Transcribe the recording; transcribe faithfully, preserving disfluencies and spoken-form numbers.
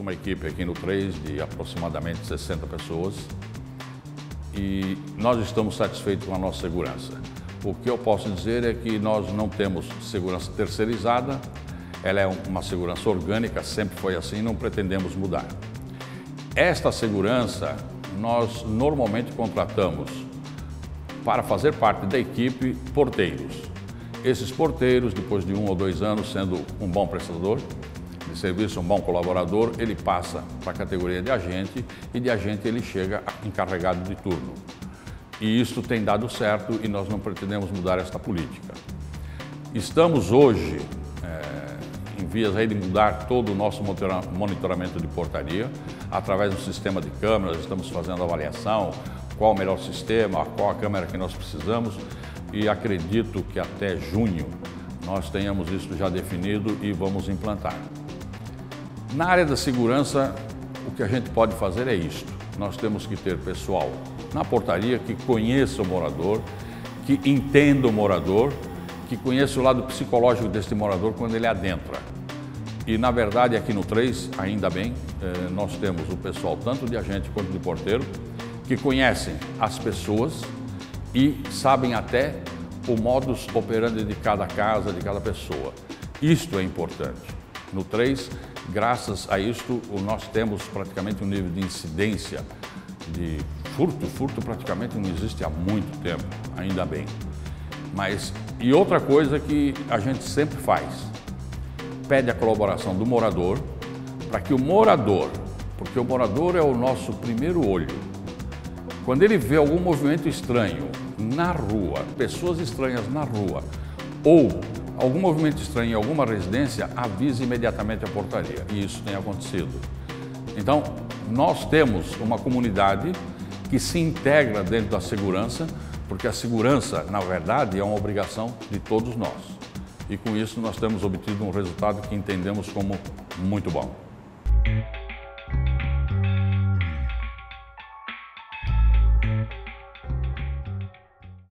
uma equipe aqui no três de aproximadamente sessenta pessoas e nós estamos satisfeitos com a nossa segurança. O que eu posso dizer é que nós não temos segurança terceirizada, ela é uma segurança orgânica, sempre foi assim, não pretendemos mudar. Esta segurança nós normalmente contratamos para fazer parte da equipe porteiros. Esses porteiros, depois de um ou dois anos sendo um bom prestador de serviço, um bom colaborador, ele passa para a categoria de agente e de agente ele chega encarregado de turno. E isso tem dado certo e nós não pretendemos mudar esta política. Estamos hoje é, em vias aí de mudar todo o nosso monitoramento de portaria através do sistema de câmeras, estamos fazendo avaliação, qual o melhor sistema, qual a câmera que nós precisamos e acredito que até junho nós tenhamos isso já definido e vamos implantar. Na área da segurança, o que a gente pode fazer é isto. Nós temos que ter pessoal na portaria que conheça o morador, que entenda o morador, que conheça o lado psicológico deste morador quando ele adentra. E na verdade aqui no três, ainda bem, nós temos o pessoal tanto de agente quanto de porteiro que conhecem as pessoas e sabem até o modus operandi de cada casa, de cada pessoa. Isto é importante. No três, graças a isto, nós temos praticamente um nível de incidência de furto. Furto praticamente não existe há muito tempo, ainda bem. Mas, e outra coisa que a gente sempre faz, pede a colaboração do morador, para que o morador, porque o morador é o nosso primeiro olho, quando ele vê algum movimento estranho na rua, pessoas estranhas na rua, ou algum movimento estranho em alguma residência, avise imediatamente a portaria. E isso tem acontecido. Então, nós temos uma comunidade que se integra dentro da segurança, porque a segurança, na verdade, é uma obrigação de todos nós. E com isso nós temos obtido um resultado que entendemos como muito bom.